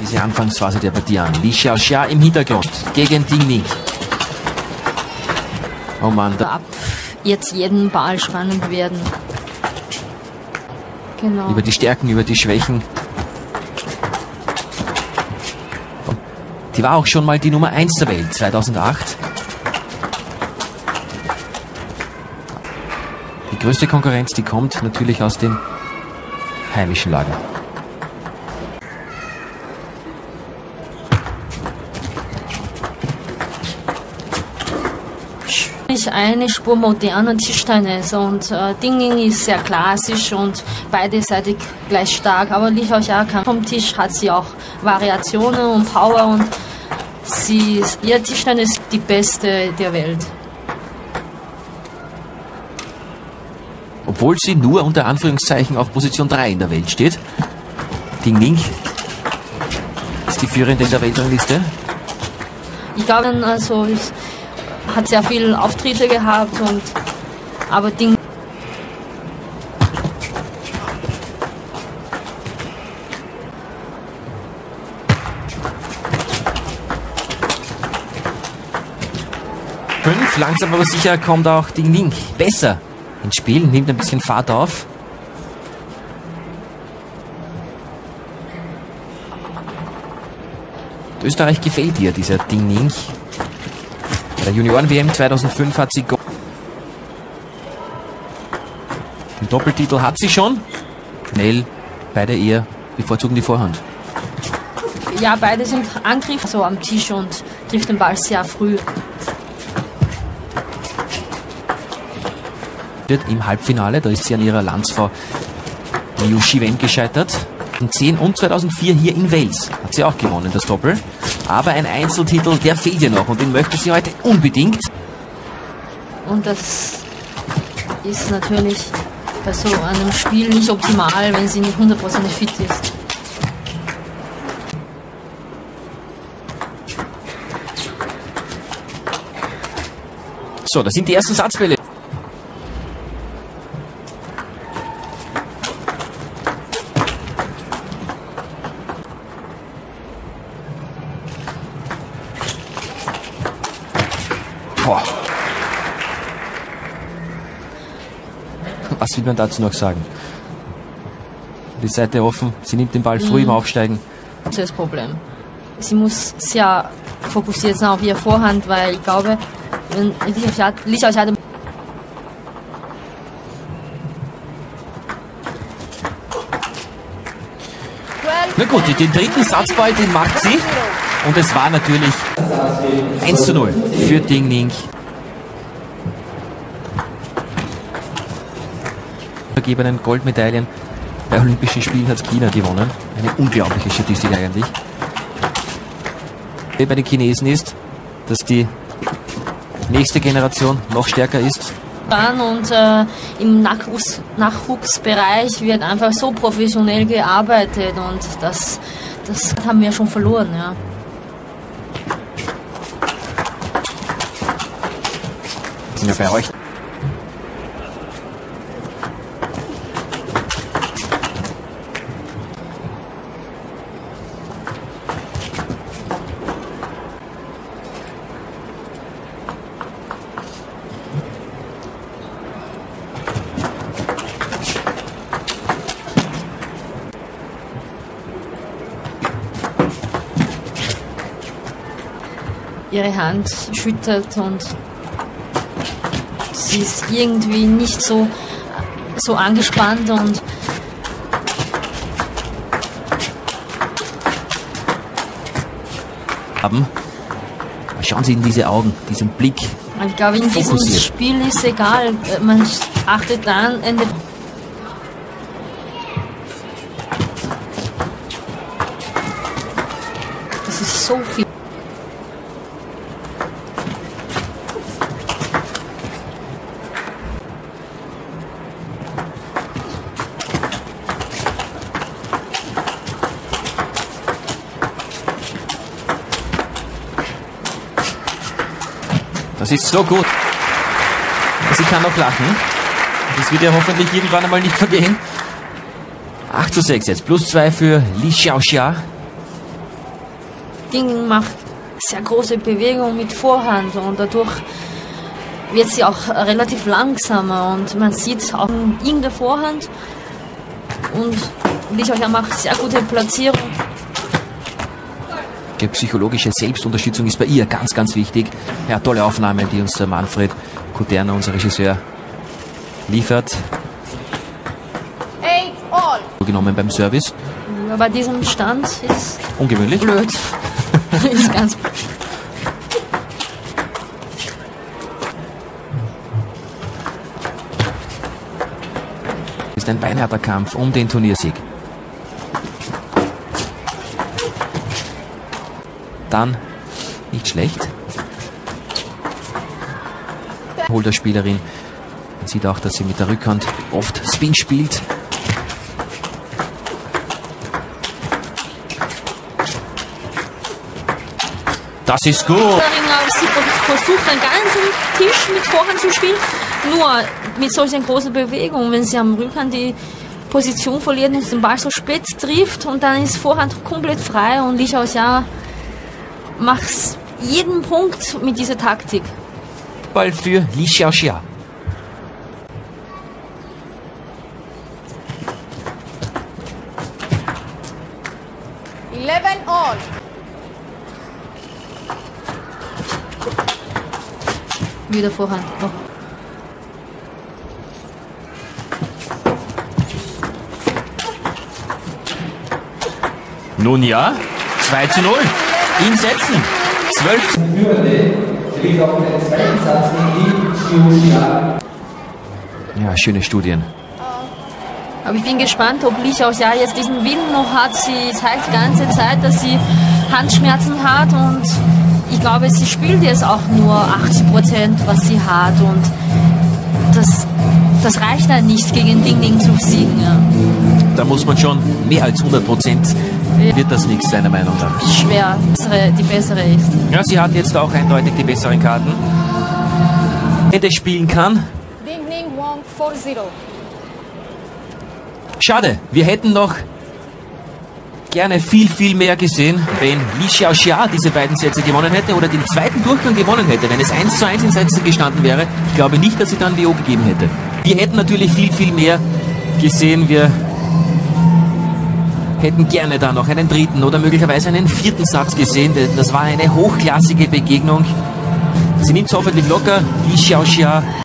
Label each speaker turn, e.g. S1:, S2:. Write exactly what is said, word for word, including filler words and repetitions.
S1: diese Anfangsphase der Partie an. Li Xiaoxia im Hintergrund gegen Ding Ning. Oh Mann.
S2: Ab jetzt jeden Ball spannend werden. Genau.
S1: Über die Stärken, über die Schwächen. Die war auch schon mal die Nummer eins der Welt, zweitausendacht. Die größte Konkurrenz, die kommt natürlich aus den heimischen Lagern.
S2: Eine Spur moderner Tischtennis und äh, Ding Ning ist sehr klassisch und beidseitig gleich stark, aber Li Xiaoxia kann vom Tisch hat sie auch Variationen und Power und sie ist, ihr Tischtennis ist die beste der Welt.
S1: Obwohl sie nur unter Anführungszeichen auf Position drei in der Welt steht. Ding Ning ist die Führende in der Weltrangliste.
S2: Ich glaube, also ich, hat sehr viele Auftritte gehabt und aber Ding
S1: fünf, langsam aber sicher kommt auch Ding Ning besser ins Spiel, nimmt ein bisschen Fahrt auf. Österreich gefällt ihr, dieser Ding Ning. Bei der Junioren-W M zweitausendfünf hat sie Gold. Den Doppeltitel hat sie schon. Schnell, beide eher bevorzugen die Vorhand.
S2: Ja, beide sind Angriff so am Tisch und trifft den Ball sehr früh.
S1: Im Halbfinale, da ist sie an ihrer Landsfrau Liu Shiwen gescheitert. In zehn und zweitausendvier hier in Wales hat sie auch gewonnen, das Doppel. Aber ein Einzeltitel, der fehlt ihr noch und den möchte sie heute unbedingt.
S2: Und das ist natürlich bei so einem Spiel nicht optimal, wenn sie nicht hundertprozentig fit ist.
S1: So, das sind die ersten Satzbälle. Boah. Was will man dazu noch sagen? Die Seite offen, sie nimmt den Ball früh im Aufsteigen.
S2: Das ist das Problem. Sie muss sehr fokussiert sein auf ihre Vorhand, weil ich glaube, wenn Li Xiaoxia
S1: Na gut, den dritten Satzball, den macht sie. Und es war natürlich eins zu null für Ding Ning. Vergebenen Goldmedaillen bei Olympischen Spielen hat China gewonnen. Eine unglaubliche Statistik eigentlich. Bei den Chinesen ist, dass die nächste Generation noch stärker ist.
S2: Und äh, im Nachwuchs Nachwuchsbereich wird einfach so professionell gearbeitet und das, das haben wir schon verloren. Ja.
S1: Ja, bei euch.
S2: Ihre Hand schüttert und sie ist irgendwie nicht so, so angespannt und
S1: haben. Schauen Sie in diese Augen, diesen Blick.
S2: Ich glaube, in diesem Spiel ist egal, man achtet dann Ende. Das ist so viel.
S1: Das ist so gut. Sie kann auch lachen. Das wird ja hoffentlich irgendwann einmal nicht vergehen. acht zu sechs jetzt. Plus zwei für Li Xiaoxia.
S2: Ding macht sehr große Bewegung mit Vorhand und dadurch wird sie auch relativ langsamer und man sieht auch in der Vorhand und Li Xiaoxia macht sehr gute Platzierung.
S1: Die psychologische Selbstunterstützung ist bei ihr ganz, ganz wichtig. Ja, tolle Aufnahme, die uns der Manfred Kuterner, unser Regisseur, liefert.
S3: Eight all.
S1: Genommen beim Service.
S2: Bei diesem Stand ist
S1: ungewöhnlich.
S2: Blöd. Ist ganz blöd.
S1: Ist ein beinharter Kampf um den Turniersieg. Dann nicht schlecht. Holt der Spielerin. Man sieht auch, dass sie mit der Rückhand oft Spin spielt. Das ist gut.
S2: Sie versucht einen ganzen Tisch mit Vorhand zu spielen, nur mit solchen großen Bewegungen. Wenn sie am Rückhand die Position verliert und den Ball so spät trifft und dann ist Vorhand komplett frei und Li Xiaoxia macht jeden Punkt mit dieser Taktik.
S1: Ball für Li Xiaoxia.
S3: Eleven all.
S2: Wieder Vorhand. Oh.
S1: Nun ja, zwei zu null. Ihn setzen. zwölf zu null. Ja, schöne Studien.
S2: Aber ich bin gespannt, ob Li Xiaoxia jetzt diesen Willen noch hat. Sie zeigt die ganze Zeit, dass sie Handschmerzen hat und ich glaube, sie spielt jetzt auch nur achtzig Prozent, was sie hat und das, das reicht dann nicht, gegen Ding Ding zu siegen. Ja.
S1: Da muss man schon mehr als hundert Prozent, wird das nichts, seiner Meinung nach.
S2: Schwer, die bessere ist.
S1: Ja, sie hat jetzt auch eindeutig die besseren Karten. Wenn das spielen kann.
S3: Ding Ding won four zero.
S1: Schade, wir hätten noch gerne viel, viel mehr gesehen, wenn Li Xiaoxia diese beiden Sätze gewonnen hätte oder den zweiten Durchgang gewonnen hätte, wenn es eins zu eins in Sätzen gestanden wäre. Ich glaube nicht, dass sie dann W O gegeben hätte. Wir hätten natürlich viel, viel mehr gesehen. Wir hätten gerne da noch einen dritten oder möglicherweise einen vierten Satz gesehen, denn das war eine hochklassige Begegnung. Sie nimmt es hoffentlich locker. Li Xiaoxia